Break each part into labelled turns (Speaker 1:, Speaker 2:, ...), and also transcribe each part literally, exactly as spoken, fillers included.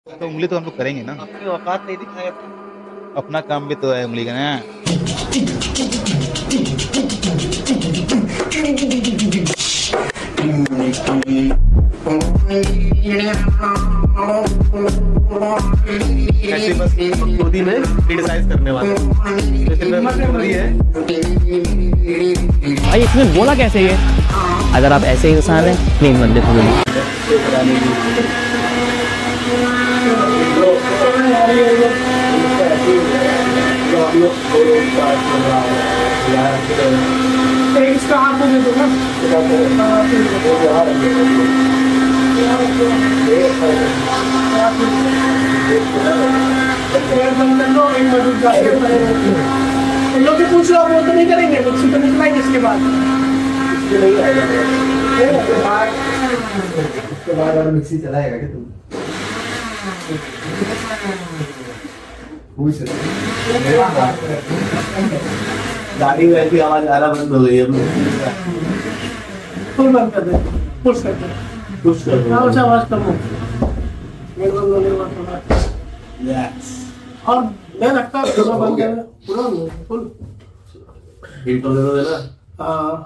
Speaker 1: तो उंगली तो हम लोग करेंगे ना।
Speaker 2: अपनी औकात नहीं दिखाए अपनी।
Speaker 1: अपना काम भी तो है उंगली का ना।
Speaker 2: ऐसे बस खुदी में क्रिटिसाइज करने वाले हैं। तो सिर्फ खुदी है।
Speaker 3: भाई इसमें बोला कैसे ये। अगर आप ऐसे इंसान हैं प्लीज मत देखो वीडियो।
Speaker 4: इसका हाथ में दे दो ना। एक मजदूर जाके इन लोग से पूछ लो, वो तो नहीं करेंगे, मुझसे तो निकलाएंगे इसके बाद।
Speaker 5: उसके बाद और मिक्सी चलाएगा क्या तुम? पूछ
Speaker 2: गाड़ी में ऐसी आवाज आ रहा बंद हो गई है।
Speaker 4: फुल बंद कर दे, पुश कर दे,
Speaker 2: कुछ कर दो।
Speaker 4: हाँ, आवाज कम हो। मेरे बंद होने के बाद थोड़ा।
Speaker 2: यस।
Speaker 4: और मैं रखता हूँ पूरा बंद कर दे, पूरा फुल।
Speaker 2: हिंट तो दे दो देना।
Speaker 4: हाँ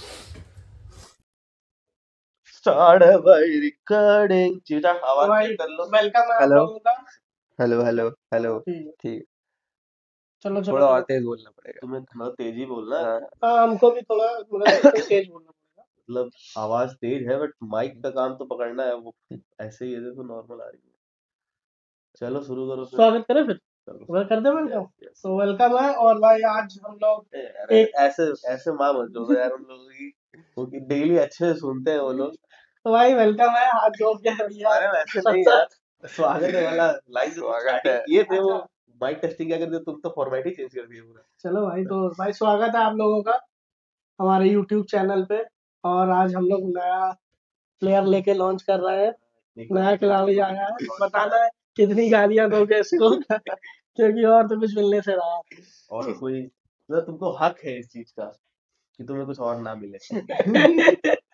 Speaker 2: Start by recording। चीटा आवाज
Speaker 4: भाई,
Speaker 2: चेक कर लो।
Speaker 4: वेलकम है आप
Speaker 5: हेलो
Speaker 4: लोगों का।
Speaker 5: Hello hello hello.
Speaker 4: ठीक है,
Speaker 5: ठीक।
Speaker 4: चलो चलो
Speaker 5: थोड़ा और
Speaker 4: चलो।
Speaker 5: तेज बोलना पड़ेगा।
Speaker 2: तुम्हें थोड़ा तेजी बोलना है।
Speaker 5: हाँ।
Speaker 4: हाँ, हमको भी थोड़ा मतलब ऐसे ही तेज बोलना पड़ेगा।
Speaker 2: मतलब आवाज तेज है बट माइक का काम तो पकड़ना है। वो ऐसे ही है तो नॉर्मल आ रही है। चलो शुरू करो फिर।
Speaker 4: स्वागत करें फिर,
Speaker 2: चलो।
Speaker 4: वेल कर दे वेलकम।
Speaker 2: Yes, yes।
Speaker 4: तो वेलकम है, और भाई आज हम लोग
Speaker 2: ए यार
Speaker 4: एक,
Speaker 2: ऐसे ऐसे माँ मत जोड़ो यार उन लोगों की। क्योंकि डेली अच्छे से सुनते हैं वो लोग।
Speaker 4: तो भाई वेलकम है, हाथ जोड़ के भैया।
Speaker 2: अरे वैसे नहीं
Speaker 4: सत्तर।
Speaker 2: यार। स्वागत है वाला लाइन जो तुम
Speaker 5: स्वागत
Speaker 2: स्टार्टिंग
Speaker 5: है।
Speaker 2: किए थे वो माइक टेस्टिंग क्या कर दिया तुम। तो फॉर्मेट ही चेंज कर दिए पूरा।
Speaker 4: चलो भाई, तो भाई स्वागत है आप लोगों का हमारे यूट्यूब चैनल पे। और आज हम लोग नया प्लेयर लेके लॉन्च कर रहे हैं। नया खिलाड़ी आया है, बताना है कितनी गालियां दोगे इसको। क्योंकि और तो कुछ मिलने से रहा।
Speaker 2: और कोई मतलब तुमको हक है इस चीज का कि तुम्हें कुछ और ना मिले।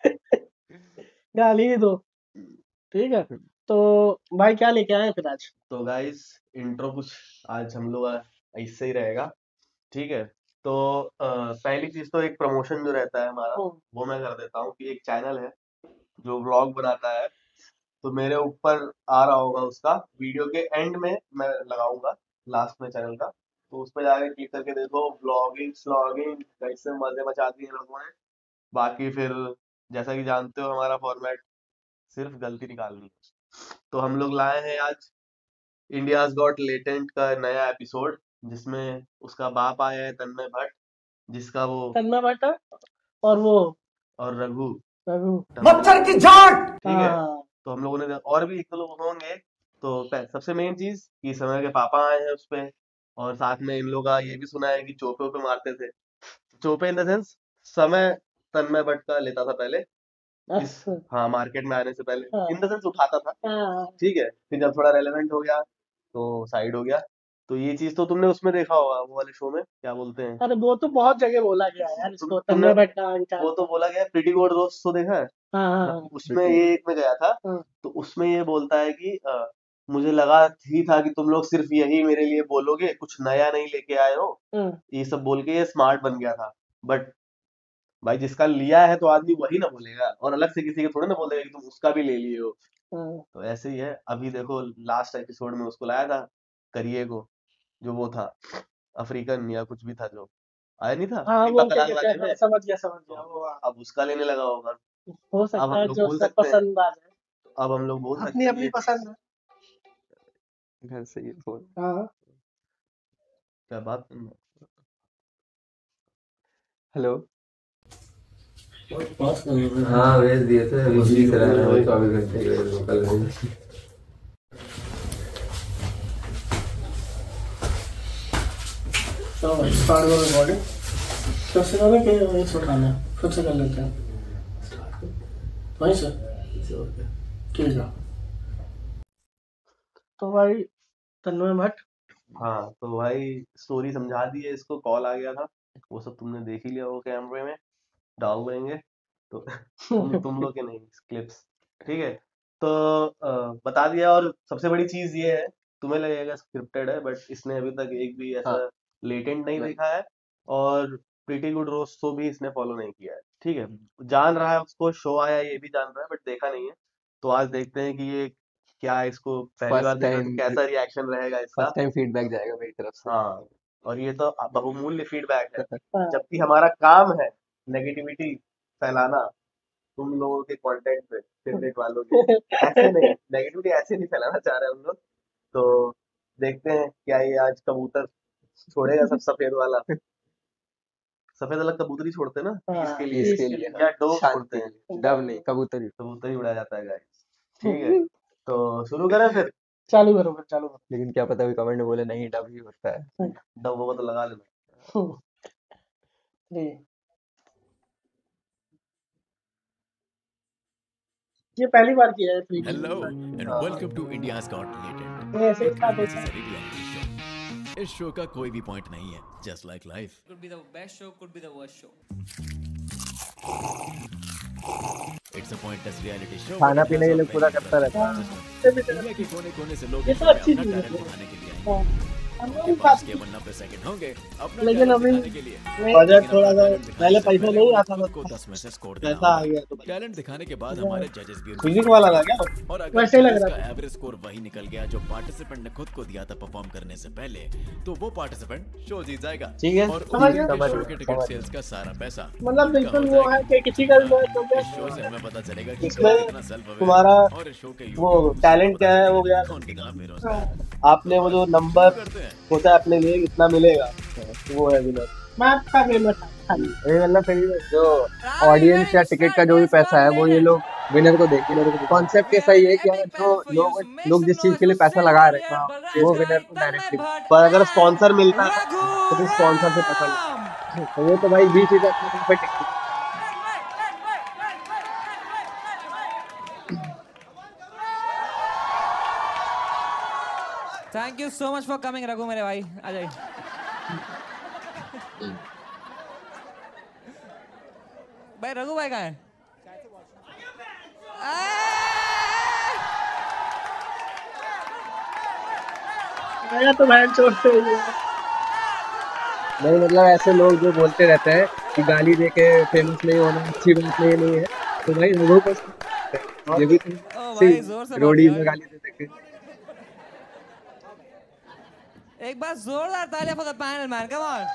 Speaker 4: गाली ही दो, ठीक है। तो भाई क्या लेके आए हैं फिर आज।
Speaker 2: तो गाइस इंट्रो कुछ आज हम लोग ऐसे ही रहेगा। ठीक है। तो अ, पहली चीज तो एक प्रमोशन जो रहता है हमारा
Speaker 4: हम्म,
Speaker 2: वो मैं कर देता हूँ कि एक चैनल है जो व्लॉग बनाता है। तो मेरे ऊपर आ रहा होगा उसका वीडियो के एंड में मैं लगाऊंगा लास्ट में चैनल का। तो उस पर जाके क्लिक करके देखो ब्लॉगिंग स्लॉगिंग कैसे मजे मचा दिए लोगों ने। बाकी फिर जैसा कि जानते हो हमारा फॉर्मेट सिर्फ गलती निकालनी है। तो हम लोग लाए हैं आज इंडियाज गॉट लेटेंट का नया एपिसोड जिसमें उसका बाप आया है तन्मय भट्ट जिसका वो
Speaker 4: तन्मय भट्ट है, और वो
Speaker 2: और रघु
Speaker 4: रघु।
Speaker 2: मच्छर की झाट ठीक है।
Speaker 4: हाँ,
Speaker 2: तो हम लोगों ने और भी एक दो लोग होंगे। तो पह- सबसे मेन चीज कि समय के पापा आए हैं उस पे। और साथ में इन लोगों का ये भी सुना है कि चोपे पे मारते थे। चोपे इन द सेंस समय तन्मय भट्ट का लेता था पहले। इस
Speaker 4: अच्छा,
Speaker 2: हाँ मार्केट में आने से पहले
Speaker 4: हाँ
Speaker 2: इन द सेंस उठाता था।
Speaker 4: हाँ।
Speaker 2: ठीक है फिर जब थोड़ा रेलेवेंट हो गया तो साइड हो गया। तो ये चीज तो तुमने उसमें देखा होगा वो वाले शो में क्या बोलते हैं।
Speaker 4: अरे वो तो बहुत जगह बोला गया है यार
Speaker 2: तुम
Speaker 4: इसको,
Speaker 2: तुमने
Speaker 4: तन्मय भट्ट का इनका।
Speaker 2: वो तो बोला गया प्रीटी गोड दोस्त तो देखा है
Speaker 4: हाँ हाँ
Speaker 2: ना।
Speaker 4: हाँ
Speaker 2: उसमें ये एक में गया था।
Speaker 4: हाँ।
Speaker 2: तो उसमें ये बोलता है कि अ, मुझे लगा ही था कि तुम लोग सिर्फ यही मेरे लिए बोलोगे कुछ नया नहीं लेके आए हो।
Speaker 4: हाँ
Speaker 2: ये सब बोल के ये स्मार्ट बन गया था। बट भाई जिसका लिया है तो आदमी वही ना बोलेगा और अलग से किसी के थोड़े ना बोलेगा कि तुम उसका भी ले लिए हो।
Speaker 4: हाँ
Speaker 2: तो ऐसे ही है अभी देखो लास्ट एपिसोड में उसको लाया था करिए को जो वो था अफ्रीकन या कुछ भी था जो आया नहीं था
Speaker 4: हाँ,
Speaker 2: दीपक
Speaker 4: वो क्या
Speaker 2: कलाल
Speaker 4: कहते हैं,
Speaker 2: वाले
Speaker 4: हाँ
Speaker 2: में।
Speaker 4: समझ गया समझ गया
Speaker 2: तो
Speaker 4: वो, हाँ।
Speaker 2: अब उसका लेने लगा होगा।
Speaker 4: हो
Speaker 2: अब
Speaker 4: सकता
Speaker 2: हम
Speaker 4: है
Speaker 2: लोग
Speaker 4: जो
Speaker 2: बोल
Speaker 4: सब
Speaker 2: सकते हैं।
Speaker 4: पसंद आ जाए।
Speaker 2: अब हम लोग बोल
Speaker 4: अपनी
Speaker 2: सकते हैं
Speaker 4: अपनी
Speaker 2: ये
Speaker 4: पसंद है।
Speaker 5: घर से ये फोन।
Speaker 4: हाँ
Speaker 2: क्या बात करना।
Speaker 5: हेलो।
Speaker 2: बात करना है।
Speaker 5: हाँ भेज दिए थे अभी
Speaker 2: वही
Speaker 5: फ्री से रह रहे
Speaker 2: वही
Speaker 5: हैं चौबीस घंटे के लिए, कल भेज।
Speaker 4: चलो भाई स्टार्ट करो रिकॉर्डिंग। फिर से करें कि वहीं से उठाना है, फिर से कर लेते हैं वहीं से। ठीक है। तो भाई तन्मय भट्ट।
Speaker 2: हाँ तो भाई स्टोरी समझा दी है इसको कॉल आ गया था। वो सब तुमने देख ही लिया वो कैमरे में डाल देंगे। तो तुम तुम लोग के नहीं क्लिप्स। ठीक है। तो अ, बता दिया। और सबसे बड़ी चीज ये है, तुम्हें लगेगा स्क्रिप्टेड है, बट इसने अभी तक एक भी ऐसा
Speaker 5: हाँ
Speaker 2: लेटेंट नहीं
Speaker 5: नहीं
Speaker 2: देखा है, और प्रीटी गुड रोस्ट शो भी इसने फॉलो नहीं किया है। ठीक है, जान रहा है उसको शो आया, ये भी जान रहा है, बट देखा नहीं है। तो आज देखते हैं कि ये क्या, इसको पहली बार
Speaker 5: फर्स्ट
Speaker 2: देख रहा है तो
Speaker 5: टाइम
Speaker 2: कैसा रिएक्शन रहेगा इसका।
Speaker 5: फर्स्ट टाइम फीडबैक जाएगा मेरी तरफ से।
Speaker 2: हाँ, और ये तो बहुमूल्य फीडबैक है,
Speaker 4: हाँ।
Speaker 2: जबकि हमारा काम है नेगेटिविटी फैलाना तुम लोगों के कंटेंट पे, फेवरेट वालों के। ऐसे नहीं, नेगेटिविटी ऐसे नहीं फैलाना चाह रहे हम लोग। तो देखते हैं क्या ये आज कबूतर छोड़ेगा सब सफेद वाला। सफेद वाला कबूतर ही छोड़ते हैं ना
Speaker 4: हाँ,
Speaker 2: इसके लिए,
Speaker 5: इसके लिए
Speaker 2: या डोव छोड़ते
Speaker 5: शांति
Speaker 2: हैं?
Speaker 5: के लिए, डब नहीं कबूतर ही।
Speaker 2: कबूतर ही उड़ा जाता है गाइस। ठीक है, तो शुरू करें फिर।
Speaker 4: चालू करो फिर, चालू
Speaker 5: लेकिन क्या पता भी कमेंट में बोले नहीं डब ही होता है।
Speaker 4: करो।
Speaker 2: डब होगा तो लगा लेना।
Speaker 4: थ्री। ये पहली बार किया है थ्री डी।
Speaker 6: Hello and
Speaker 2: हाँ,
Speaker 6: welcome to India's Got Talented.
Speaker 4: ये ऐसे ही
Speaker 6: एक
Speaker 4: स्टार्ट होता है।
Speaker 6: unnecessary reality show. इस शो का कोई भी पॉइंट नहीं है, just like life.
Speaker 7: Could be the best show, could be the worst show.
Speaker 6: It's a pointless reality show.
Speaker 5: खाना
Speaker 6: but it
Speaker 5: पीना
Speaker 6: has
Speaker 5: ये
Speaker 6: a
Speaker 5: लोग पूरा
Speaker 6: very
Speaker 5: करता
Speaker 6: interesting
Speaker 5: रहता है।
Speaker 6: business. दुनिया के कोने कोने से लोग
Speaker 4: ये
Speaker 6: इस
Speaker 4: तो
Speaker 6: शो में
Speaker 4: अच्छी
Speaker 6: अपना
Speaker 4: चीज है।
Speaker 6: टैलेंट दिखाने के लिए आए हैं।
Speaker 4: हाँ, हम लोग
Speaker 6: उनके
Speaker 4: बात
Speaker 6: पास केवल नब्बे सेकंड होंगे अपना
Speaker 4: लेकिन
Speaker 6: टैलेंट
Speaker 4: अभी
Speaker 6: दिखाने के लिए।
Speaker 4: मैं-
Speaker 2: बजट थोड़ा सा पहले पैसा
Speaker 6: पहले
Speaker 2: नहीं
Speaker 6: उन्हें
Speaker 2: आता
Speaker 6: खुद
Speaker 2: था,
Speaker 6: को दस में से स्कोर देना
Speaker 2: पैसा आ
Speaker 6: होगा।
Speaker 2: गया तो
Speaker 6: टैलेंट दिखाने के बाद हमारे जजेस भी उनको
Speaker 2: फिजिक्स
Speaker 6: स्कोर
Speaker 2: वाला था
Speaker 6: देंगे।
Speaker 2: क्या?
Speaker 6: और अगर
Speaker 4: वैसे ही लग
Speaker 6: जजेस
Speaker 4: रहा
Speaker 6: का एवरेज स्कोर वही निकल गया जो पार्टिसिपेंट ने खुद को दिया था परफॉर्म करने से पहले, तो वो पार्टिसिपेंट शो जीत जाएगा।
Speaker 2: ठीक है,
Speaker 6: और उस
Speaker 4: समझ
Speaker 6: दिन
Speaker 4: गया?
Speaker 6: के शो
Speaker 5: समझ
Speaker 6: के
Speaker 5: गया,
Speaker 6: टिकट
Speaker 5: समझ
Speaker 6: सेल्स का सारा पैसा
Speaker 4: मतलब
Speaker 6: उनका
Speaker 4: बिल्कुल
Speaker 6: हो
Speaker 4: वो है
Speaker 6: जाएगा।
Speaker 4: कि किसी का भी जो है तो
Speaker 6: इस शो से हमें पता चलेगा कि
Speaker 2: इसमें
Speaker 6: कौन कितना self-aware
Speaker 2: तुम्हारा
Speaker 6: है और इस शो के
Speaker 2: वो
Speaker 6: YouTube
Speaker 2: टैलेंट क्या है, वो
Speaker 6: पता
Speaker 2: क्या
Speaker 6: चलेगा कौन कितना बेरोजगार है।
Speaker 2: आपने वो जो नंबर
Speaker 6: करते हैं
Speaker 2: होता है अपने लिए कितना मिलेगा, तो वो है विनर।
Speaker 4: मैं आपका फेमस था।
Speaker 5: ये मतलब फिर जो ऑडियंस या टिकट का जो भी पैसा है वो ये लोग विनर को देंगे। कॉन्सेप्ट ये सही है कि यार जो लोग लोग जिस चीज के लिए पैसा लगा रहे हैं वो विनर को डायरेक्टली,
Speaker 2: पर अगर स्पॉन्सर मिलता है तो फिर स्पॉन्सर से पैसा मिलता है।
Speaker 5: तो वो तो भाई बीच चीज अपने पे ticket.
Speaker 7: Thank you so much for coming, Raghu मेरे भाई। आ जाइए। भाई रघु भाई कहाँ है?
Speaker 4: मेरा तो बहन चोट से ही है।
Speaker 5: नहीं मतलब ऐसे लोग जो बोलते रहते हैं कि गाली दे के फेमस नहीं होना अच्छी बात नहीं नहीं है, तो भाई लोगों को ये भी
Speaker 7: ओ भाई जोर से
Speaker 5: रोडीज
Speaker 7: बोल
Speaker 5: में
Speaker 7: यार।
Speaker 5: गाली दे देते हैं।
Speaker 7: एक बार जोरदार तालियां for the panel man, come on.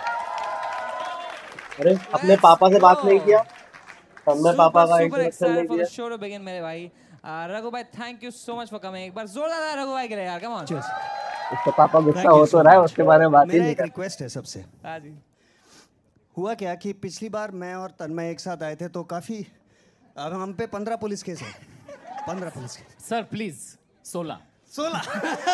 Speaker 2: अरे अपने पापा से बात नहीं किया, हमने पापा का
Speaker 7: super
Speaker 2: इंट्रोडक्शन
Speaker 7: excited
Speaker 2: नहीं
Speaker 7: for
Speaker 2: दिया।
Speaker 7: the show to begin मेरे भाई। आ, रघु भाई thank you so much for coming. एक बार जोरदार तालियां रघु भाई के लिए यार, come on.
Speaker 5: उसका पापा गुस्सा हो तो रहा है, उसके बारे में बात ही
Speaker 8: मेरा
Speaker 5: नहीं
Speaker 8: एक
Speaker 5: कर।
Speaker 8: रिक्वेस्ट है सबसे।
Speaker 7: हाँ जी।
Speaker 8: हुआ क्या कि पिछली बार मैं और तन्मय एक साथ आए थे तो काफी अब हम पे पंद्रह पुलिस केस है। पंद्रह पुलिस केस
Speaker 9: सर प्लीज सोलह
Speaker 8: सोलह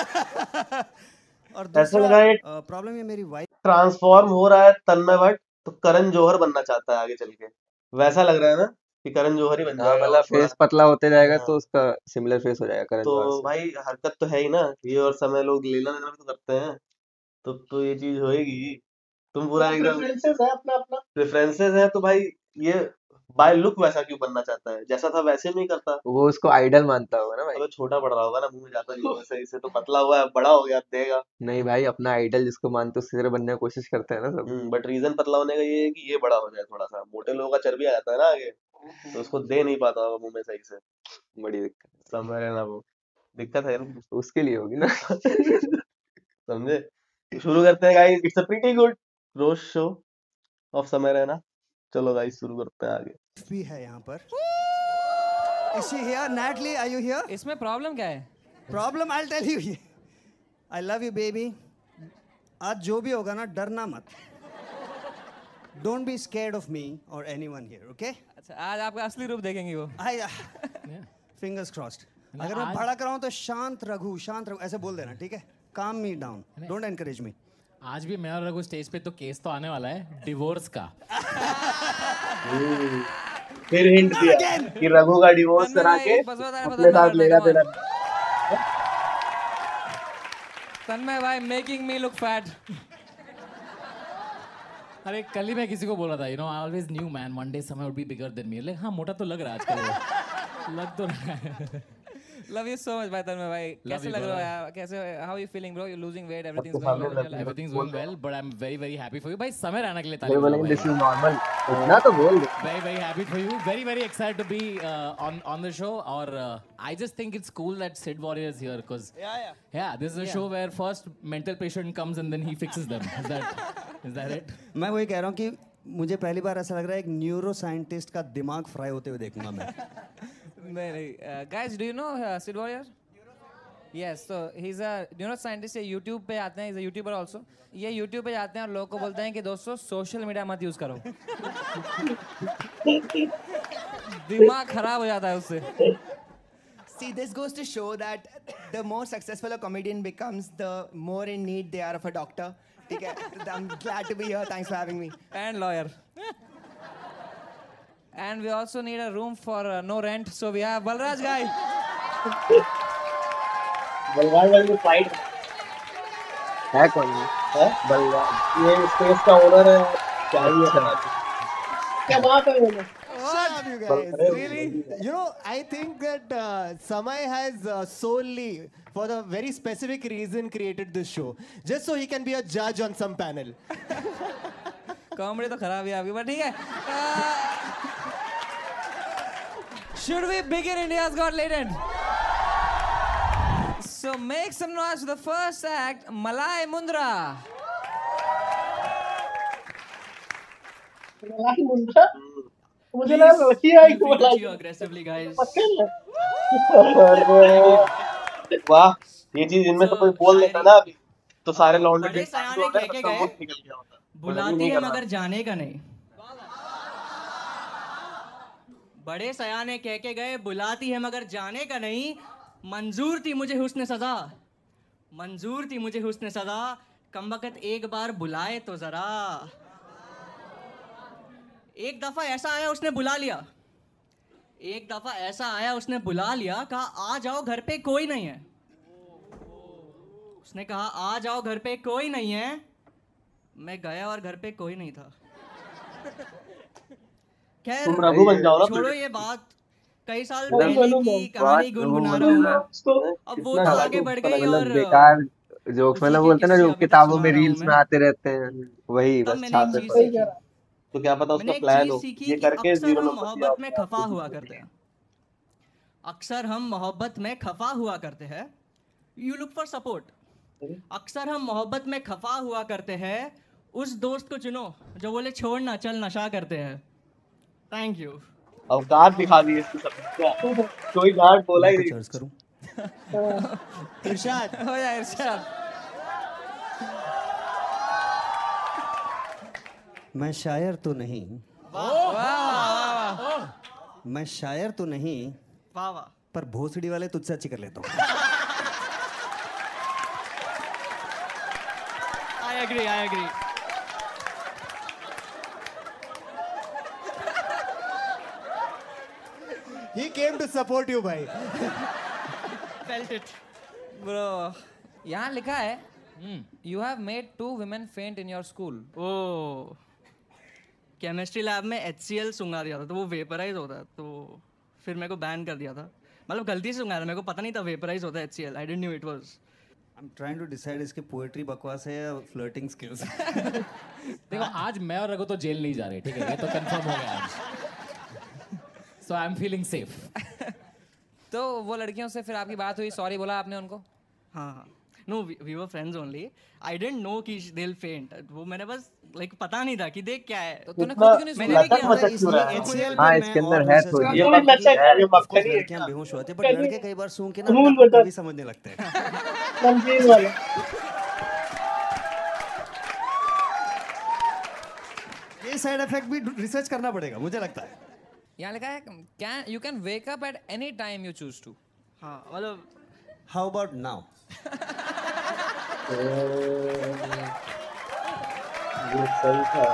Speaker 8: और
Speaker 2: ऐसा लगा ये
Speaker 8: प्रॉब्लम ये मेरी वाइफ
Speaker 2: ट्रांसफॉर्म हो रहा है तन्मय भट्ट, तो करण जौहर बनना चाहता है आगे चल के। वैसा लग रहा है ना कि करण जौहर ही बन
Speaker 5: हाँ
Speaker 2: जाएगा
Speaker 5: मतलब
Speaker 2: थोड़ा।
Speaker 5: फेस पतला होते जाएगा
Speaker 2: हाँ।
Speaker 5: तो उसका सिमिलर फेस हो जाएगा करण जौहर
Speaker 2: तो
Speaker 5: से।
Speaker 2: भाई हरकत तो है ही ना, ये और समय लोग लेना देना भी तो करते हैं, तो तो ये चीज होएगी। तुम पूरा एकदम
Speaker 4: प्रेफरेंसेस है अपना अपना।
Speaker 2: प्रेफरेंसेस है, तो भाई ये बाय लुक वैसा क्यों बनना चाहता है, जैसा था वैसे नहीं करता।
Speaker 5: वो उसको आइडल मानता होगा ना भाई।
Speaker 2: अबे छोटा पड़ रहा होगा ना, मुंह में जाता नहीं होगा सही से, तो पतला हुआ है, बड़ा हो गया, अब देगा।
Speaker 5: नहीं भाई अपना आइडल जिसको मानते उसकी तरह बनने की कोशिश करते हैं ना सब।
Speaker 2: बट रीजन पतला होने का ये है कि ये बड़ा हो जाए थोड़ा सा, मोटे लोगों का चर्बी आ जाता है ना आगे, तो उसको दे नहीं पाता होगा मुंह में सही से।
Speaker 5: बड़ी दिक्कत
Speaker 2: समझ रहे ना, वो दिक्कत है ना,
Speaker 5: उसके लिए होगी ना।
Speaker 2: समझे। शुरू करते हैं guys, it's a pretty good roast show of Samay Raina. चलो गाइस शुरू करते हैं आगे।
Speaker 8: भी है यहाँ पर। Is she here? Natalie, are you here?
Speaker 7: इसमें प्रॉब्लम क्या है?
Speaker 8: Problem, I'll tell you. I love you, baby. आज जो भी होगा ना डरना मत। Don't be scared of me or anyone here, okay?
Speaker 7: अच्छा आज आपका असली रूप देखेंगे वो।
Speaker 8: I, fingers crossed. अगर मैं भड़क रहा हूँ तो शांत रघु, शांत रघु ऐसे बोल देना, ठीक है? Calm me down. Don't encourage me.
Speaker 9: आज भी मैं और रघु स्टेज पे तो केस तो आने वाला है डिवोर्स का।
Speaker 2: फिर हिंट दिया कि रघु का डिवोर्स
Speaker 7: तन्मय
Speaker 2: करा
Speaker 7: भाई,
Speaker 2: के
Speaker 7: बस बता रहे,
Speaker 2: अपने
Speaker 7: बता
Speaker 2: साथ
Speaker 7: रहे,
Speaker 2: लेगा
Speaker 7: come on.
Speaker 2: तेरा।
Speaker 7: तन्मय भाई मेकिंग मी लुक फैट।
Speaker 9: अरे कल ही मैं किसी को बोल रहा था you know I always knew man one day Samay would be bigger than me. Like हाँ मोटा तो लग रहा है आजकल वो। लग तो रहा है।
Speaker 7: Love you so much भाई तन्मय भाई. कैसे
Speaker 9: you,
Speaker 7: लग रहा
Speaker 9: brother.
Speaker 7: है यार? कैसे how are you feeling bro? You're losing weight, everything's going well in your life.
Speaker 9: Everything's going well, but I'm very very happy for you. भाई समय रहने के लिए
Speaker 5: ये
Speaker 9: ताली
Speaker 5: बोलेंगे
Speaker 9: बजाओ
Speaker 5: दिस इज
Speaker 9: भाई.
Speaker 5: नॉर्मल, इतना तो बोल दे.
Speaker 9: Very very happy for you. Very very excited to be uh, on on the show. Or uh, I just think it's cool that Sid Warrior is here because
Speaker 7: Yeah, yeah.
Speaker 9: yeah, this is a
Speaker 7: Yeah.
Speaker 9: show where first mental patient comes and then he fixes them. Is that is that it?
Speaker 8: मैं वही कह रहा हूँ कि मुझे पहली बार ऐसा लग रहा है एक न्यूरो साइंटिस्ट का दिमाग फ्राई होते हुए देखूंगा मैं.
Speaker 7: नहीं नहीं. Uh, guys, do you know uh, Sid Warrior? Yes, so he's a you know scientist. ये YouTube पे आते हैं. He's a YouTuber also. ये YouTube पे जाते हैं और लोगों को बोलते हैं कि दोस्तों सोशल मीडिया मत यूज करो. दिमाग खराब हो जाता है उससे.
Speaker 10: See, this goes to show that the more successful a comedian becomes, the more in need they are of a doctor. Okay? I'm glad to be here. Thanks for having me.
Speaker 7: And lawyer. And we also need a room for uh, no rent, so we have Balraj guy.
Speaker 2: Balraj भाई को flight
Speaker 5: है कौन ये?
Speaker 2: है
Speaker 5: बलराज.
Speaker 2: ये space का owner है. क्या ही है?
Speaker 4: क्या बात है बोलो.
Speaker 10: Shut up, you guys. Really? You know, I think that uh, Samay has uh, solely, for a very specific reason, created this show. Just so he can be a judge on some panel.
Speaker 7: Comedy तो खराब ही आ गई, but ठीक है. Should we begin India's Got Talent? So make some noise for the first act, Malay Mundra.
Speaker 4: मलाई मुंडा. मुझे ना लड़की आई को मलाई.
Speaker 10: Aggressively, guys.
Speaker 2: वाह, ये चीज इनमें से कोई बोल देता ना अभी तो सारे लौंडे
Speaker 10: बड़े सयाने कह के गए,
Speaker 2: निकल गया होता.
Speaker 10: बुलाती है मगर जाने का नहीं. बड़े सयाने कह के गए, बुलाती है मगर जाने का नहीं. मंजूर थी मुझे हुस्न सजा, मंजूर थी मुझे हुस्न सजा. कमबख्त एक बार बुलाए तो जरा. एक दफा ऐसा आया उसने बुला लिया, एक दफा ऐसा आया उसने बुला लिया. कहा आ जाओ घर पे कोई नहीं है. उसने कहा आ जाओ घर पे कोई नहीं है. मैं गया और घर पे कोई नहीं था. खैर
Speaker 2: तुम रघु बन जाओ ना.
Speaker 10: छोड़ो ये बात. कई साल
Speaker 2: बोलो,
Speaker 10: पहले
Speaker 2: बोलो,
Speaker 10: की कहानी गुनगुना रहा हूँ मैं. अब वो तो आगे बढ़ गई और
Speaker 5: बेकार जोक्स मतलब बोलते हैं ना जो
Speaker 10: किस्से
Speaker 5: किताबों में
Speaker 10: अभी तक
Speaker 5: रील्स
Speaker 10: सुना
Speaker 5: में
Speaker 10: रहा हूँ
Speaker 5: आते रहते हैं, वही
Speaker 10: तब
Speaker 5: बस
Speaker 10: मैंने एक
Speaker 5: छापे
Speaker 10: चीज
Speaker 5: पर.
Speaker 10: सीखी.
Speaker 2: तो क्या पता
Speaker 10: मैंने
Speaker 2: उसका
Speaker 10: एक
Speaker 2: प्लान
Speaker 10: चीज
Speaker 2: हो
Speaker 10: सीखी
Speaker 2: ये
Speaker 10: कि
Speaker 2: करके
Speaker 10: अक्सर
Speaker 2: जीरो
Speaker 10: हम
Speaker 2: नंबर
Speaker 10: मोहब्बत में खफा हुआ करते हैं. अक्सर हम मोहब्बत में खफा हुआ करते हैं. You look for support. अक्सर हम मोहब्बत में खफा हुआ करते हैं. उस दोस्त को चुनो जो बोले छोड़ ना चल नशा करते हैं. Thank you.
Speaker 2: अब गार्ड दिखा दिए इसकी सब. क्या कोई गार्ड बोला ही नहीं.
Speaker 8: सर्च करूं.
Speaker 10: इरशाद
Speaker 7: हो जाए इरशाद.
Speaker 8: मैं शायर तो नहीं,
Speaker 7: वाह वाह वाह.
Speaker 8: मैं शायर तो नहीं,
Speaker 10: वाह वाह.
Speaker 8: पर भोसड़ी वाले तुझसे अच्छी कर लेता हूँ.
Speaker 10: I agree I agree. He came to support you, bhai. Felt it.
Speaker 7: Bro, यहाँ लिखा है you have made two women faint in your school.
Speaker 10: Oh. Chemistry lab में एच सी एल सुंगा दिया था तो वो वेपराइज होता है, तो फिर मेरे को बैन कर दिया था. मतलब गलती से सुंगा था, मेरे को पता नहीं था वेपराइज होता है H C L. I didn't knew it was.
Speaker 8: I am trying to decide इसके पोएट्री बकवास है या फ्लर्टिंग स्किल्स.
Speaker 9: देखो आज मैं और रघु तो जेल नहीं जा रहे, ठीक है, ये तो कंफर्म हो गया आज. So I'm feeling safe.
Speaker 7: तो वो लड़कियों से फिर आपकी बात हुई, सॉरी बोला आपने उनको?
Speaker 10: हाँ हाँ. No we were friends only. I didn't know कि दे विल फेंट. वो मैंने बस लाइक पता नहीं था कि देख क्या है.
Speaker 7: तो तूने खुद क्यों नहीं
Speaker 10: मैंने
Speaker 7: सुना?
Speaker 10: भी किया था इसलिए
Speaker 8: एच सी एल
Speaker 5: हाँ इसके अंदर है थोड़ी.
Speaker 2: ये लड़का है ये मक्खनी है.
Speaker 8: लड़कियां बेहोश होती है, पर लड़के कई बार सूंघ के ना
Speaker 4: रूल
Speaker 8: अपने
Speaker 4: बता.
Speaker 8: को भी समझने लगते हैं.
Speaker 4: नमकीन वाला.
Speaker 8: ये साइड इफेक्ट भी रिसर्च करना पड़ेगा मुझे लगता है.
Speaker 7: यहाँ लिखा है can you can wake up at any time you choose to.
Speaker 10: हाँ मतलब
Speaker 8: हाउ अबाउट नाउ.
Speaker 2: ये सही था.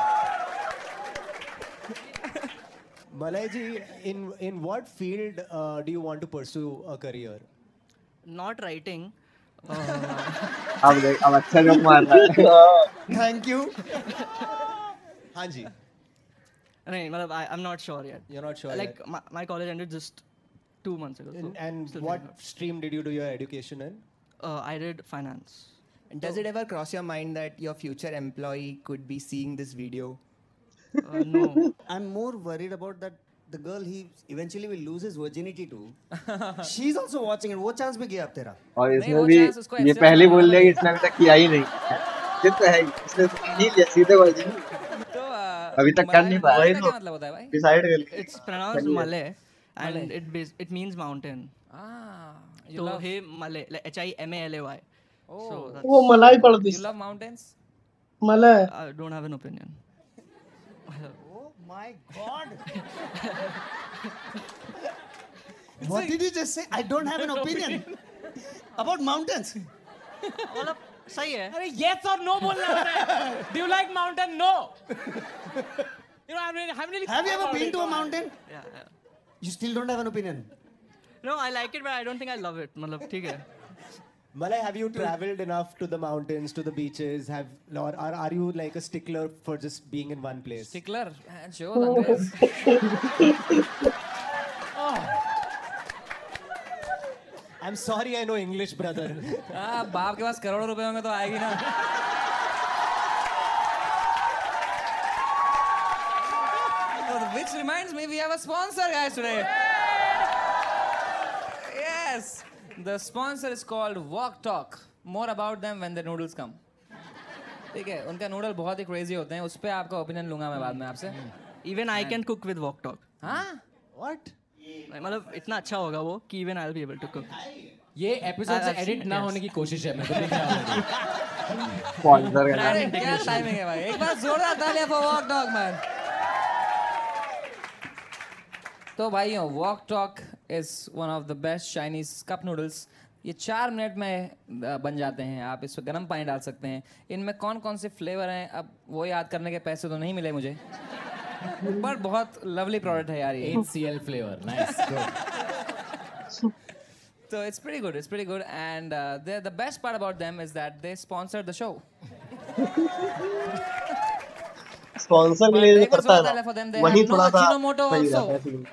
Speaker 10: Malay ji, in in what field uh, do you want to pursue a career? Not writing.
Speaker 5: अब देख अब अच्छा जोक मार रहा है.
Speaker 10: Thank you. हाँ जी. नहीं मतलब I I'm not sure yet. You're not sure. Like my, my college ended just two months ago. So
Speaker 11: And, and
Speaker 10: still
Speaker 11: what
Speaker 10: figuring
Speaker 11: stream did you do your education in?
Speaker 10: out. Uh, I did finance.
Speaker 12: And does it ever cross your mind that your future employee could be seeing this video?
Speaker 10: Uh, no.
Speaker 8: I'm more worried about that the girl he eventually will lose his virginity to. She's also watching it. वो chance भी गया अब तेरा.
Speaker 5: और इसमें भी ये पहले बोल रहे इसने अभी तक किया ही नहीं ये तो है इसने नहीं लिया सीधे बोल दी अभी तक कर नहीं पाया
Speaker 7: क्या मतलब होता है भाई?
Speaker 2: डिसाइड कर लिया
Speaker 10: It's pronounced Malay, and it bas- it means mountain.
Speaker 7: Ah, you
Speaker 10: So
Speaker 7: love
Speaker 10: hey Malay, like H I M A L A Y.
Speaker 7: oh
Speaker 10: So that's,
Speaker 4: वो मलाई पढ़ती
Speaker 7: you love mountains?
Speaker 4: मलाई
Speaker 10: I don't have an opinion.
Speaker 8: Oh my God. What did you just say? I don't have an opinion about mountains.
Speaker 10: मतलब सही है.
Speaker 9: अरे yes or no बोलना होता है. Do you like mountain? No. You know, I mean, haven't really
Speaker 8: Have you ever
Speaker 9: thought
Speaker 8: been
Speaker 9: about
Speaker 8: to a
Speaker 9: it.
Speaker 8: mountain?
Speaker 10: Yeah, yeah.
Speaker 8: You still don't have an opinion.
Speaker 10: No, I like it, but I don't think I love it. मतलब ठीक है.
Speaker 11: Malay, have you traveled enough to the mountains, to the beaches? Have or, or are you like a stickler for just being in one place?
Speaker 7: Stickler? Man, sure, Andres.
Speaker 11: I'm sorry, I know English, brother.
Speaker 7: हाँ, बाप के पास करोड़ों रुपए होंगे तो आएगी ना. Which reminds me, we have a sponsor, guys, today. Yes, the sponsor is called Walk Talk. More about them when the noodles come. ठीक है, उनका नूडल बहुत ही crazy होते हैं. उस पे आपका opinion लूँगा मैं बाद में आपसे.
Speaker 10: Even I can cook with Walk Talk.
Speaker 7: हाँ?
Speaker 10: What? मतलब इतना अच्छा होगा वो कि even I'll be able to cook.
Speaker 9: ये एपिसोड से एडिट ना होने की कोशिश है मैं तो देख रहा हूँ.
Speaker 5: स्पॉन्सर
Speaker 7: अरे क्या टाइमिंग है भाई. एक बार जोरदार तालियां for Walk Talk, man. तो भाइयों, Walk Talk is one of the best Chinese cup noodles. ये चार मिनट में बन जाते हैं. आप इस पर गर्म पानी डाल सकते हैं. इनमें कौन कौन से फ्लेवर हैं अब वो याद करने के पैसे तो नहीं मिले मुझे, पर बहुत लवली प्रोडक्ट है यार ये.
Speaker 9: eight C L flavor, nice, good.
Speaker 7: So it's pretty good. It's pretty good, and uh, the the best part about them is that they sponsor the show.
Speaker 2: Sponsor के लिए जो करता है
Speaker 7: for them,
Speaker 2: ना,
Speaker 7: they
Speaker 2: वही
Speaker 7: have no
Speaker 2: थोड़ा सा
Speaker 7: Ajinomoto
Speaker 2: सही
Speaker 7: also.
Speaker 2: रहता है सीन.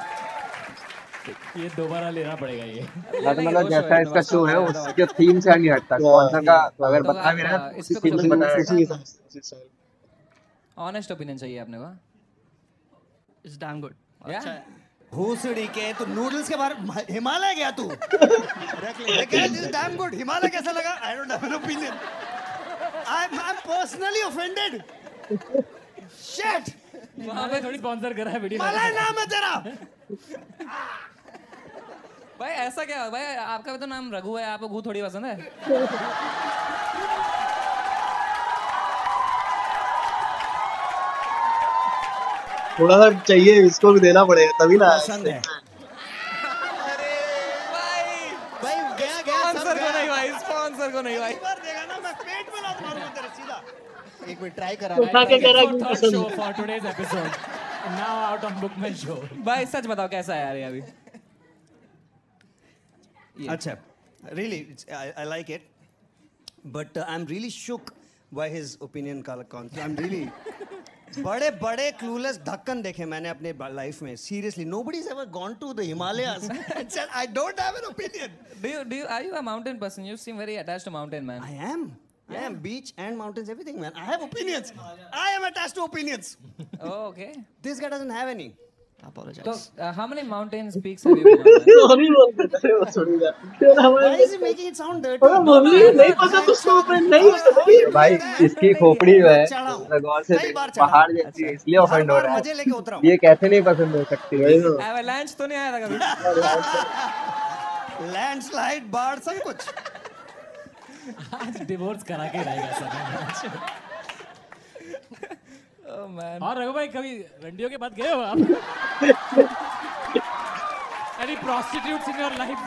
Speaker 9: ये दोबारा लेना पड़ेगा ये.
Speaker 5: मतलब जैसा इसका शो है उसके थीम से नहीं हटता. स्पॉन्सर का अगर बता भी रहा है
Speaker 7: इस पे
Speaker 5: थीम
Speaker 7: कुछ
Speaker 5: से बताएगा.
Speaker 7: Honest opinion चाहिए अपने को.
Speaker 10: It's damn good.
Speaker 7: Yeah.
Speaker 8: भूसड़ी के तो नूडल्स के बारे हिमालय गया तू. रख ले. This is damn good. Himalaya कैसा लगा? I don't have an opinion. I'm I'm personally offended. Shit.
Speaker 9: वहाँ पे थोड़ी स्पॉन्सर कर रहा है वीडियो.
Speaker 8: मलाई नाम है तेरा.
Speaker 7: भाई ऐसा क्या भाई, आपका भी तो नाम रघु है, आपको घू थोड़ी पसंद है.
Speaker 2: थोड़ा सा चाहिए, इसको भी देना पड़ेगा तभी ना.
Speaker 8: पसंद है.
Speaker 10: भाई गया गया
Speaker 7: स्पॉन्सर को नहीं भाई, स्पॉन्सर को नहीं भाई.
Speaker 8: देगा ना मैं पेट में लात मारूंगा तेरे सीधा.
Speaker 11: एक मिनट ट्राई करा.
Speaker 4: उठा के कह रहा कि
Speaker 9: Third
Speaker 4: पसंद
Speaker 9: show
Speaker 4: है.
Speaker 9: for today's episode. Now out on Bookman show.
Speaker 7: भाई सच बताओ कैसा है यार ये अभी.
Speaker 8: अच्छा, really, it's, I, I like it, but uh, I'm really shook by his opinion का concept. I'm really बड़े बड़े clueless ढक्कन देखे मैंने अपने लाइफ में. Seriously, nobody's ever gone to the Himalayas and said I don't have an opinion.
Speaker 7: Do you do you are you a mountain person? You seem very attached to mountain, man.
Speaker 8: I am. I am beach and mountains, everything, man. I have opinions. I am attached to opinions.
Speaker 7: Oh, okay.
Speaker 8: This guy doesn't have any.
Speaker 10: Apologize.
Speaker 7: So, uh, how many mountains peaks have you been on? man?
Speaker 4: Sorry बोल देता है वो थोड़ी सा. तेरा
Speaker 8: Why
Speaker 4: भाई
Speaker 8: is he making it sound dirty?
Speaker 4: अरे mummy नहीं पता तो उसको ओपन नहीं पता.
Speaker 5: भाई इसकी खोपड़ी जो है
Speaker 8: चढ़ाओ.
Speaker 5: गौर से
Speaker 8: कई बार
Speaker 5: देख, पहाड़ जैसी है, इसलिए ऑफेंड हो रहा
Speaker 8: मजे लेके उतरा
Speaker 5: है. ये कैसे नहीं पसंद हो सकती है.
Speaker 7: Avalanche तो नहीं आया था कभी.
Speaker 8: लैंडस्लाइड बाढ़ सब कुछ.
Speaker 9: आज डिवोर्स करा के रहेगा सर.
Speaker 7: Oh man.
Speaker 9: और रघु भाई कभी रंडियों के बाद गए हो आप? Any prostitutes in your life?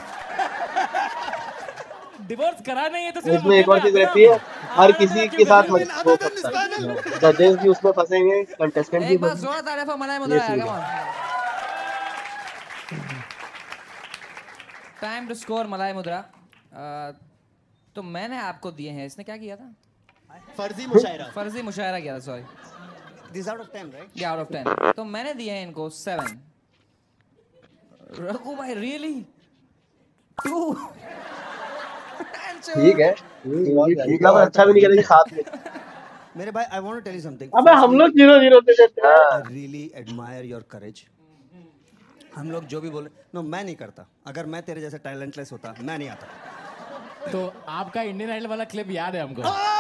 Speaker 9: Divorce करा नहीं है तो सिर्फ
Speaker 2: इसमें एक और चीज रहती है, हर किसी के साथ मत हो सकता है. जजेस भी उसमें फंसेंगे, कंटेस्टेंट भी
Speaker 7: एक बार जोर तारीफ for मलाई मुद्रा यार, come on. Time to score मलाई मुद्रा. Uh, तो मैंने आपको दिए हैं, इसने क्या किया था?
Speaker 11: फर्जी मुशायरा.
Speaker 7: फर्जी मुशायरा किया था, sorry.
Speaker 8: This out of ten, right?
Speaker 7: Yeah, out of ten. तो मैंने दिए हैं इनको seven. रघु भाई रियली टू
Speaker 5: ठीक है ये ठीक
Speaker 2: इतना
Speaker 5: है
Speaker 2: अच्छा भी नहीं करेंगे साथ में।
Speaker 8: मेरे भाई I want to tell you something
Speaker 4: अबे हम लोग जीरो जीरो पे देते हैं।
Speaker 8: I really admire your courage. हम लोग जो भी बोले नो मैं नहीं करता। अगर मैं तेरे जैसे टैलेंटलेस होता मैं नहीं आता।
Speaker 9: तो आपका इंडियन आइडल वाला क्लिप याद है हमको।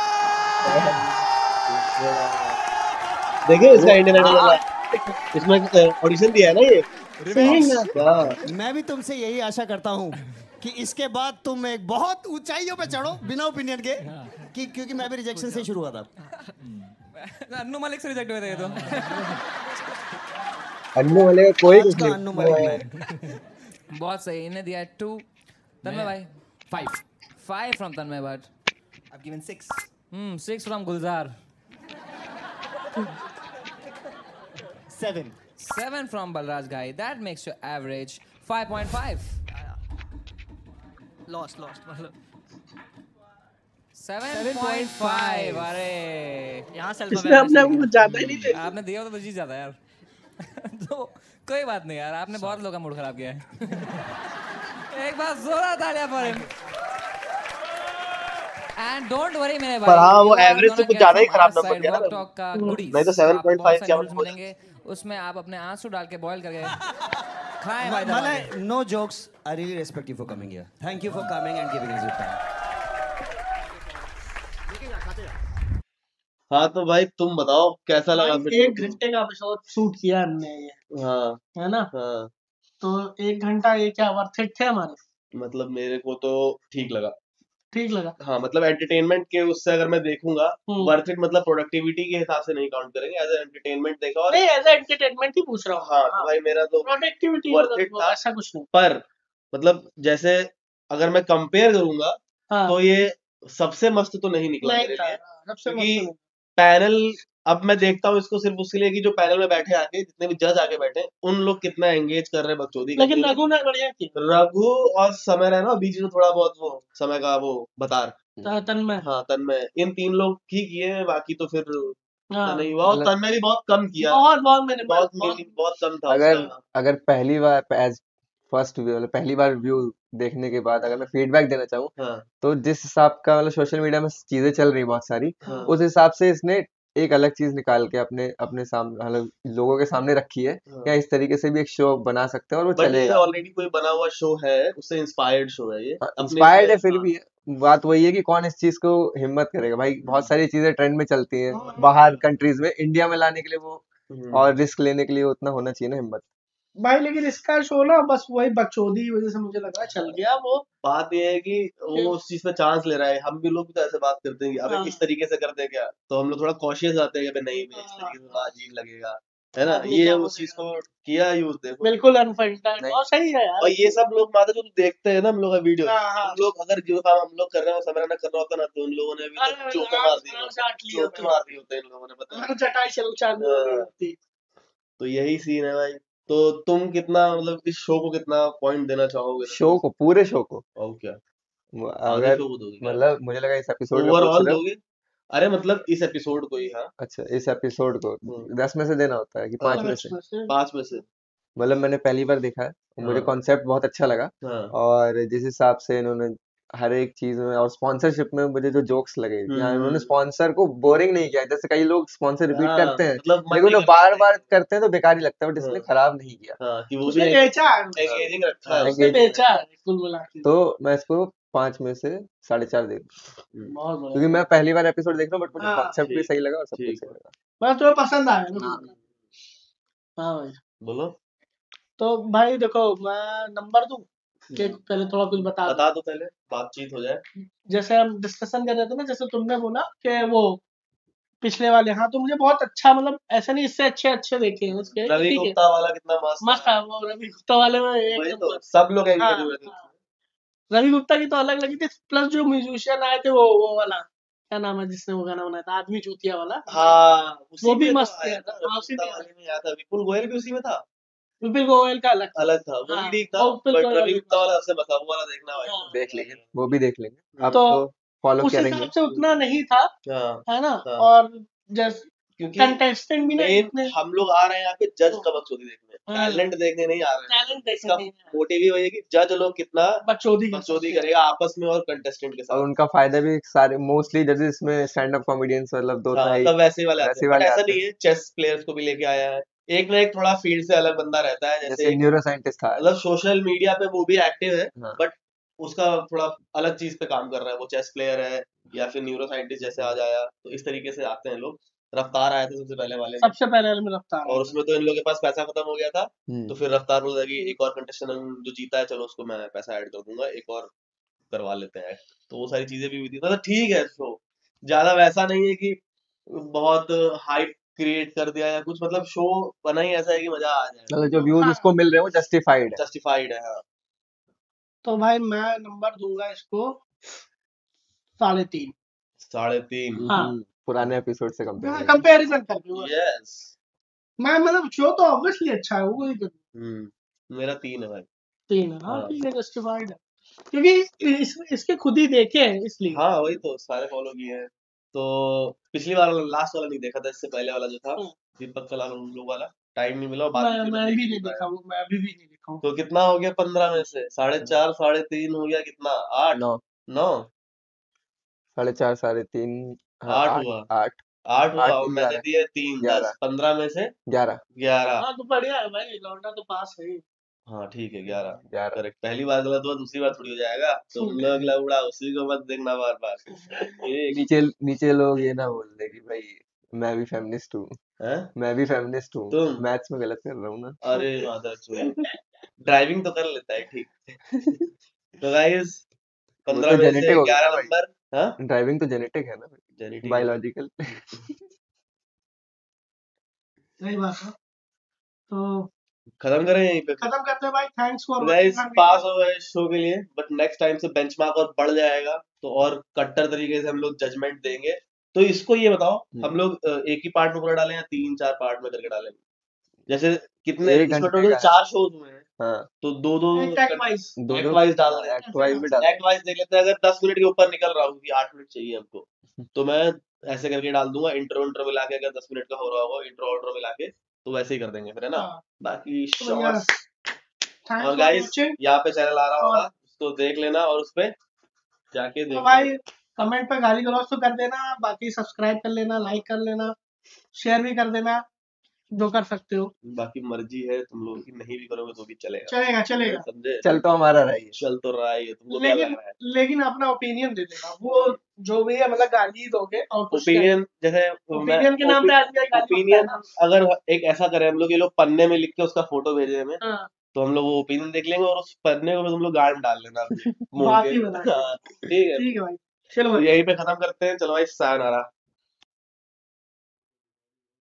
Speaker 2: देखिए इसका इंडियन आइडल वाला, इसमें ऑडिशन दिया है ना ये।
Speaker 8: रिमिक्स। मैं भी तुमसे यही आशा करता हूँ कि इसके बाद तुम एक बहुत ऊंचाइयों पे चढ़ो बिना ओपिनियन के, कि क्योंकि मैं भी रिजेक्शन से शुरू हुआ था।
Speaker 7: अन्नू मलिक से रिजेक्ट हुए थे ये तो।
Speaker 5: अन्नू वाले का कोई कुछ
Speaker 8: का अन्नू मलिक में।
Speaker 7: बहुत सही, इन्हें दिया टू। तन्मय भाई
Speaker 9: five
Speaker 7: five from Tanmay Bhatt.
Speaker 12: I've given six.
Speaker 7: Hmm, six from Gulzar.
Speaker 11: Seven.
Speaker 7: Seven from Balraj Ghai. That makes your average five point five.
Speaker 10: Lost, lost. मतलब
Speaker 7: Seven point five. अरे
Speaker 10: यहाँ self
Speaker 4: इसमें अपने आप को कुछ ज्यादा ही नहीं थे।
Speaker 7: आपने दिया हो तो जीत जाता यार। तो कोई बात नहीं यार, आपने बहुत लोगों का मूड खराब किया है। एक बार जोरदार तालियां पर him. And don't worry मेरे भाई।
Speaker 2: पर हाँ वो
Speaker 7: you are
Speaker 2: एवरेज से
Speaker 7: gonna
Speaker 2: कुछ
Speaker 7: get
Speaker 2: ज्यादा ही
Speaker 7: from
Speaker 2: खराब
Speaker 7: our
Speaker 2: नंबर
Speaker 7: side
Speaker 2: दिया ना
Speaker 7: Walk Talk का goodies।
Speaker 2: नहीं तो सेवन
Speaker 7: आपको
Speaker 2: पॉइंट
Speaker 7: बहुत
Speaker 2: फाइव
Speaker 7: सारे
Speaker 2: क्या
Speaker 7: noodles मिलेंगे, उसमें आप अपने आंसू डाल के बॉईल करके खाएं भाई दबा के।
Speaker 8: Malay, no jokes. I really respect you for coming here. Thank you for coming and giving us your time.
Speaker 2: हाँ तो भाई तुम बताओ कैसा लगा फिर
Speaker 4: एक घंटे का एपिसोड शूट किया हमने ये,
Speaker 2: हाँ
Speaker 4: है ना?
Speaker 2: हाँ
Speaker 4: तो एक घंटा ये क्या वर्थ इट थे हमारे?
Speaker 2: मतलब मेरे को तो ठीक लगा।
Speaker 4: ठीक लगा।
Speaker 2: हाँ मतलब एंटरटेनमेंट के उससे अगर मैं देखूंगा
Speaker 4: हम्म।
Speaker 2: वर्थ इट मतलब प्रोडक्टिविटी के हिसाब से नहीं काउंट करेंगे, एज एंटरटेनमेंट देखा और
Speaker 4: नहीं एज एंटरटेनमेंट ही पूछ रहा हूँ।
Speaker 2: हाँ तो भाई मेरा तो
Speaker 4: प्रोडक्टिविटी
Speaker 2: वर्थ इट था।
Speaker 4: ऐसा कुछ नहीं।
Speaker 2: पर मतलब जैसे अगर मैं कंपेयर करूंगा
Speaker 4: हाँ।
Speaker 2: तो ये सबसे मस्त तो नहीं निकला
Speaker 4: नहीं
Speaker 2: मेरे
Speaker 4: था,
Speaker 2: लिए,
Speaker 4: सबसे
Speaker 2: क्योंकि
Speaker 4: मस्त नहीं।
Speaker 2: पैनल अब मैं देखता हूँ इसको सिर्फ उसके लिए कि जो पैनल में बैठे आके जितने भी जज आके बैठे हैं, उन लोग कितना एंगेज कर रहे हैं बकचोदी
Speaker 4: लेकिन
Speaker 2: करने में।
Speaker 4: रघु ने बढ़िया किया।
Speaker 2: रघु और समय है ना बीच में थोड़ा बहुत वो समय का वो बता
Speaker 4: त- तन्मय।
Speaker 2: हाँ तन्मय, इन तीन लोग ठीक किए हैं, बाकी तो फिर
Speaker 4: हाँ।
Speaker 2: इतना नहीं हुआ। और
Speaker 5: मतलब
Speaker 2: तन्मय भी बहुत कम किया,
Speaker 4: बहुत बहुत मैंने
Speaker 2: बहुत
Speaker 4: बहुत
Speaker 2: मीनिंग बहुत कम था
Speaker 5: अगर
Speaker 2: उसका।
Speaker 5: अगर पहली बार एज फर्स्ट व्यू मतलब पहली बार व्यू देखने के बाद अगर मैं फीडबैक देना चाहूँ
Speaker 2: हाँ
Speaker 5: तो जिस हिसाब का मतलब सोशल मीडिया में चीजें चल रही बहुत सारी,
Speaker 2: हाँ
Speaker 5: उस हिसाब से इसने एक अलग चीज निकाल के अपने अपने सामने मतलब लोगों के सामने रखी है।
Speaker 2: हाँ।
Speaker 5: या इस तरीके से भी एक शो बना सकते हैं और वो
Speaker 2: बट ये
Speaker 5: चलेगा।
Speaker 2: ऑलरेडी कोई बना हुआ शो है, उससे इंस्पायर्ड शो है ये अपने
Speaker 5: इंस्पायर्ड है
Speaker 2: लिए।
Speaker 5: फिर भी बात वही है कि कौन इस चीज को हिम्मत करेगा भाई। बहुत सारी चीजें ट्रेंड में चलती हैं बाहर कंट्रीज में, इंडिया में लाने के लिए वो
Speaker 2: हम्म।
Speaker 5: और रिस्क लेने के लिए उतना होना चाहिए ना हिम्मत।
Speaker 4: भाई लेकिन इसका शो ना बस वही बकचोदी की वजह से मुझे लग रहा है चल गया वो।
Speaker 2: बात ये है कि वो उस चीज पे चांस ले रहा है। हम भी लोग भी तो ऐसे बात करते हैं कि अबे
Speaker 4: हाँ।
Speaker 2: इस तरीके से करते हैं क्या, तो हम लोग थोड़ा कॉशियस आते हैं कि अबे नहीं मैं इस तरीके से थोड़ा अजीब लगेगा, है ना।
Speaker 4: आदमी
Speaker 2: ये
Speaker 4: क्या
Speaker 2: उस चीज को किया यूज देखो।
Speaker 4: बिल्कुल अनफिल्टर्ड
Speaker 5: नहीं।
Speaker 4: और सही है यार।
Speaker 2: और ये सब लोग माता जो देखते हैं ना हम लोग का वीडियो,
Speaker 4: हाँ, हाँ।
Speaker 2: हम लोग अगर जो काम हम लोग कर रहे हो समझ ना कर रहा होता ना, तो उन लोगों ने अभी तक
Speaker 4: अरे
Speaker 2: चौके
Speaker 4: यार,
Speaker 2: मार दिए
Speaker 4: यार,
Speaker 2: होते,
Speaker 4: चाट लिए
Speaker 2: चौके
Speaker 4: होते।
Speaker 2: मार दिए होते इन लोगों ने, पता है।
Speaker 4: हर चटाई चल चालू हो गई होती।
Speaker 2: तो यही सीन है भाई। तो तुम कितना मतलब इस शो को कितना पॉइंट देना चाहोगे?
Speaker 5: शो को पूरे शो को
Speaker 2: और क्या
Speaker 5: वो
Speaker 2: आगे
Speaker 5: अगर
Speaker 2: शो को दोगे क्या?
Speaker 5: मतलब मुझे लगा इस एपिसोड का पूछ
Speaker 2: ओवरऑल
Speaker 5: रहे हो।
Speaker 2: दोगे? अरे मतलब इस एपिसोड को ही। हाँ
Speaker 5: अच्छा इस एपिसोड को
Speaker 2: हम्म।
Speaker 5: दस में से देना होता है कि पाँच में से?
Speaker 2: पाँच में से
Speaker 5: मतलब मैंने पहली बार देखा है, मुझे
Speaker 2: हाँ।
Speaker 5: कॉन्सेप्ट बहुत अच्छा लगा।
Speaker 2: हाँ
Speaker 5: और जिस हिसाब से इन्होंने हर एक चीज में और स्पॉन्सरशिप में मुझे जो जोक्स लगे
Speaker 2: हम्म,
Speaker 5: यहाँ इन्होंने
Speaker 2: हम्म।
Speaker 5: स्पॉन्सर को बोरिंग नहीं किया। जैसे कई लोग स्पॉन्सर रिपीट
Speaker 2: हाँ,
Speaker 5: करते हैं
Speaker 2: मतलब मन
Speaker 5: लेकिन
Speaker 2: नहीं
Speaker 5: वो
Speaker 2: करता
Speaker 5: बार बार करते हैं तो बेकार ही लगता है, बट इसने
Speaker 2: हाँ।
Speaker 5: खराब नहीं किया।
Speaker 2: हाँ कि वो भी
Speaker 4: उसने बेचा है।
Speaker 2: एंगेजिंग रखा है
Speaker 5: हाँ,
Speaker 2: उसने।
Speaker 4: उसने बेचा है कुल मिला के।
Speaker 5: तो मैं इसको पाँच में से साढ़े चार दे दूँ,
Speaker 4: बहुत बढ़िया।
Speaker 5: क्योंकि मैं पहली बार एपिसोड देख रहा हूँ, बट मुझे
Speaker 4: हाँ,
Speaker 5: कॉन्सेप्ट भी
Speaker 2: ठीक,
Speaker 5: सही लगा और सब कुछ
Speaker 2: ठीक
Speaker 5: सही
Speaker 2: है।
Speaker 5: लगा।
Speaker 4: बस तुम्हें पसंद आया ना?
Speaker 5: हाँ।
Speaker 4: हाँ भाई।
Speaker 2: बोलो
Speaker 4: तो भाई देखो मैं नंबर दूं कि पहले थोड़ा कुछ बता दूं?
Speaker 2: बता दो पहले बातचीत हो जाए।
Speaker 4: जैसे हम डिस्कशन कर रहे थे ना, जैसे तुमने बोला कि वो पिछले वाले, हाँ तो मुझे बहुत अच्छा मतलब ऐसा नहीं, इससे अच्छे अच्छे देखे हैं उसके।
Speaker 2: रवि
Speaker 4: ठीक है,
Speaker 2: गुप्ता वाला कितना मस्त
Speaker 4: मस्त है वो रवि गुप्ता वाले में एक
Speaker 2: वही
Speaker 4: नंबर।
Speaker 2: तो सब लोग
Speaker 4: हाँ,
Speaker 2: एंगेज हुए थे।
Speaker 4: हाँ। रवि गुप्ता की तो अलग लगी थी, प्लस जो म्यूजिशियन आए थे वो वो वाला क्या नाम है जिसने वो गाना बनाया था, आदमी चूतिया वाला।
Speaker 2: हाँ उसी
Speaker 4: वो भी
Speaker 2: में तो
Speaker 4: मस्त
Speaker 2: आया
Speaker 4: किया
Speaker 2: था,
Speaker 4: था।
Speaker 2: रवि
Speaker 4: हाँ, उसी
Speaker 2: गुप्ता
Speaker 4: में
Speaker 2: वाले में आया था। विपुल गोयल भी उसी में था।
Speaker 4: विपिन गोयल का अलग था।
Speaker 2: अलग था वो भी
Speaker 4: हाँ,
Speaker 2: ठीक था,
Speaker 4: और विपिन
Speaker 2: बट
Speaker 4: गोयल
Speaker 2: रवि
Speaker 4: भी
Speaker 2: गुप्ता वाला सबसे मजा वो वाला देखना भाई।
Speaker 4: हाँ।
Speaker 5: देख लेंगे, वो भी देख लेंगे। अब
Speaker 4: तो
Speaker 5: तो फॉलो
Speaker 4: उस
Speaker 5: करेंगे।
Speaker 4: हिसाब से उतना नहीं था,
Speaker 2: हाँ
Speaker 4: है ना।
Speaker 2: हाँ।
Speaker 4: और जैसे
Speaker 2: क्योंकि
Speaker 4: कंटेस्टेंट भी ना
Speaker 2: मेन
Speaker 4: इतने
Speaker 2: हम लोग आ रहे हैं यहाँ पे जज का बकचोदी देखने,
Speaker 4: हाँ।
Speaker 2: टैलेंट देखने नहीं आ रहे हैं।
Speaker 4: टैलेंट देखने
Speaker 2: इसका
Speaker 4: नहीं आ रहे।
Speaker 2: मोटिव ही वही है कि जज लोग कितना
Speaker 4: बकचोदी कर
Speaker 2: बकचोदी
Speaker 4: सकते हैं।
Speaker 2: करेगा आपस में और कंटेस्टेंट के
Speaker 5: और
Speaker 2: साथ।
Speaker 5: उनका फायदा भी सारे मोस्टली जजेस में स्टैंड अप कॉमेडियंस मतलब दो तो
Speaker 2: हाँ
Speaker 5: है ही
Speaker 2: सब वैसे ही वाले आते
Speaker 5: वैसे
Speaker 2: हैं,
Speaker 5: ही
Speaker 2: बट
Speaker 5: वाले
Speaker 2: ऐसा
Speaker 5: आते
Speaker 2: नहीं
Speaker 5: हैं
Speaker 2: है, चेस प्लेयर्स को भी लेके आया है। एक ना एक थोड़ा फील्ड से अलग बंदा रहता है, जैसे
Speaker 5: जैसे
Speaker 2: एक
Speaker 5: न्यूरो साइंटिस्ट था
Speaker 2: मतलब सोशल मीडिया पे वो भी एक्टिव है,
Speaker 5: हाँ
Speaker 2: बट उसका थोड़ा अलग चीज पे काम कर रहा है, वो चेस प्लेयर है या फिर न्यूरो साइंटिस्ट जैसे आज आया, तो इस तरीके से आते हैं लोग। रफ्तार आए थे सबसे पहले वाले में,
Speaker 4: सबसे पहले में रफ्तार
Speaker 2: और उसमें तो इन लोगों के पास पैसा खत्म हो गया था,
Speaker 5: हम्म
Speaker 2: तो फिर रफ्तार बोल लगी एक और कंटेस्टेंट जो जीता है चलो उसको मैं पैसा ऐड कर दूंगा, एक और करवा लेते हैं add। तो वो सारी चीजें भी हुई थी, मतलब ठीक है शो, ज्यादा वैसा नहीं है कि बहुत हाइप क्रिएट कर दिया या कुछ, मतलब शो बना ही ऐसा है कि मजा आ जाए,
Speaker 5: मतलब जो व्यूज
Speaker 4: हाँ।
Speaker 5: उसको मिल रहे हैं वो जस्टिफाइड है
Speaker 2: जस्टिफाइड है। हाँ
Speaker 4: तो भाई मैं नंबर दूंगा इसको साढ़े तीन।
Speaker 2: साढ़े तीन
Speaker 4: हाँ
Speaker 5: हम्म, पुराने एपिसोड से कंपेयर
Speaker 4: कंपैरिजन करके हुआ।
Speaker 2: यस
Speaker 4: मैं मतलब शो तो ऑब्वियसली अच्छा है, वो कोई दिक्कत
Speaker 2: हम्म मेरा तीन है भाई।
Speaker 4: नहीं। तीन है, हाँ
Speaker 2: हाँ
Speaker 4: ठीक है, जस्टिफाइड है क्योंकि इस, इसके खुद ही देखे हैं इसलिए।
Speaker 2: हाँ वही तो सारे फॉलो किए हैं। तो पिछली बार लास्ट वाला नहीं देखा था, इससे पहले वाला जो था
Speaker 4: हाँ।
Speaker 2: दीपक कलाल उन लोग वाला, टाइम नहीं मिला और बात
Speaker 4: मैं
Speaker 2: भी
Speaker 4: मैं
Speaker 2: देख
Speaker 4: भी
Speaker 2: ही
Speaker 4: नहीं
Speaker 2: नहीं पाया।
Speaker 4: देखा हूँ, मैं अभी भी नहीं देखा हूँ।
Speaker 2: तो कितना हो गया पंद्रह में से? साढ़े चार साढ़े तीन हो गया, कितना? आठ
Speaker 5: नौ
Speaker 2: नौ
Speaker 5: साढ़े चार साढ़े तीन हाँ
Speaker 2: आठ
Speaker 5: आठ
Speaker 2: हुआ
Speaker 5: आठ
Speaker 2: आठ हुआ
Speaker 5: आठ
Speaker 2: और
Speaker 5: तीन
Speaker 2: मैंने
Speaker 5: ग्यारह
Speaker 2: दिए तीन, दस,
Speaker 5: ग्यारह
Speaker 2: पंद्रह में से
Speaker 5: ग्यारह
Speaker 2: ग्यारह।
Speaker 4: हाँ तो बढ़िया है भाई, लौंडा तो पास है ही।
Speaker 2: हाँ ठीक है ग्यारह
Speaker 5: ग्यारह
Speaker 2: करेक्ट। पहली बार गलत हुआ दूसरी बार थोड़ी हो जाएगा, तुम लोग लौड़ा उसी को मत देखना बार बार। ठीक
Speaker 5: नीचे नीचे लोग ये ना बोल दे कि भाई मैं भी फेमिनिस्ट हूँ
Speaker 2: है
Speaker 5: मैं भी फेमिनिस्ट हूँ
Speaker 2: तुम,
Speaker 5: मैथ्स में गलत कर रहा हूँ ना
Speaker 2: अरे मादर चोद, ड्राइविंग तो कर लेता है ठीक। तो गाइस
Speaker 5: वो
Speaker 2: पंद्रह
Speaker 5: तो
Speaker 2: में से
Speaker 5: जेनेटिक हो गया ना
Speaker 2: ग्यारह
Speaker 5: भाई
Speaker 2: नंबर। हाँ
Speaker 5: ड्राइविंग तो जेनेटिक है ना भाई
Speaker 2: जेनेटिक है।
Speaker 5: बायोलॉजिकल
Speaker 4: सही बात है। तो
Speaker 2: खत्म करें यहीं पे?
Speaker 4: खत्म करते हैं भाई, थैंक्स फॉर
Speaker 2: तो
Speaker 4: watching
Speaker 2: guys
Speaker 4: our
Speaker 2: pass
Speaker 4: video.
Speaker 2: हो गए शो के लिए, बट नेक्स्ट टाइम से बेंचमार्क और बढ़ जाएगा, तो और कट्टर तरीके से हम लोग जजमेंट देंगे। तो इसको ये बताओ हम लोग अ, एक ही पार्ट में पूरा डालें या तीन चार पार्ट में करके डालें? जैसे कितने
Speaker 5: एक
Speaker 2: इसमें
Speaker 5: घंटे
Speaker 2: टोटल
Speaker 5: का है
Speaker 2: चार शोज हुए हैं,
Speaker 5: हाँ
Speaker 2: तो दो दो
Speaker 4: एक टैग वाइज
Speaker 5: दो
Speaker 2: एक्ट
Speaker 5: दो
Speaker 2: वाइज डाल दें।
Speaker 5: एक्ट वाइज भी डाल
Speaker 2: एक्ट वाइज देख लेते हैं, अगर दस मिनट के ऊपर निकल रहा हूँ कि आठ मिनट चाहिए हमको, तो मैं ऐसे करके डाल दूंगा, इंट्रो इंट्रो मिला के, अगर दस मिनट का हो रहा होगा इंट्रो इंट्रो मिला के, तो वैसे ही कर देंगे फिर, है ना?
Speaker 4: हाँ।
Speaker 2: बाकी
Speaker 4: तो भैया
Speaker 2: शॉर्ट्स
Speaker 4: थैंक्स
Speaker 2: और
Speaker 4: फॉर
Speaker 2: गाइस
Speaker 4: वाचिंग।
Speaker 2: यहाँ पे चैनल आ रहा
Speaker 4: और
Speaker 2: होगा, उसको देख लेना और उस पे जाके
Speaker 4: तो
Speaker 2: देखो।
Speaker 4: भाई कमेंट पे गाली गलौज तो कर देना, बाकी सब्सक्राइब कर लेना, लाइक कर लेना, शेयर भी कर देना, जो कर सकते हो।
Speaker 2: बाकी मर्जी है तुम लोगों की, नहीं भी करोगे तो भी चलेगा,
Speaker 4: चलेगा चलेगा
Speaker 2: समझे?
Speaker 5: चल तो हमारा रही है
Speaker 2: चल तो रहा है, तुमको क्या
Speaker 4: लेकिन
Speaker 2: लग रहा है?
Speaker 4: लेकिन अपना ओपिनियन दे देना, वो जो भी है, मतलब गाली ही दोगे और कुछ
Speaker 2: ओपिनियन जैसे
Speaker 4: ओपिनियन के नाम पे आदमी का गाली बनता है
Speaker 2: ओपिनियन
Speaker 4: ना।
Speaker 2: अगर एक ऐसा करें हम लोग, ये लोग पन्ने में लिख के उसका फोटो भेजे हमें,
Speaker 4: हाँ,
Speaker 2: तो हम लोग वो ओपिनियन देख लेंगे और उस पन्ने को भी तुम लोग गाड़ में डाल लेना अपने मुंह
Speaker 4: बात
Speaker 2: के।
Speaker 4: ही बना के।
Speaker 2: हाँ, ठीक है।
Speaker 4: ठीक है भाई, चलो
Speaker 2: तो
Speaker 4: भाई।
Speaker 2: यहीं पे खत्म करते हैं, चलो भाई सायोनारा।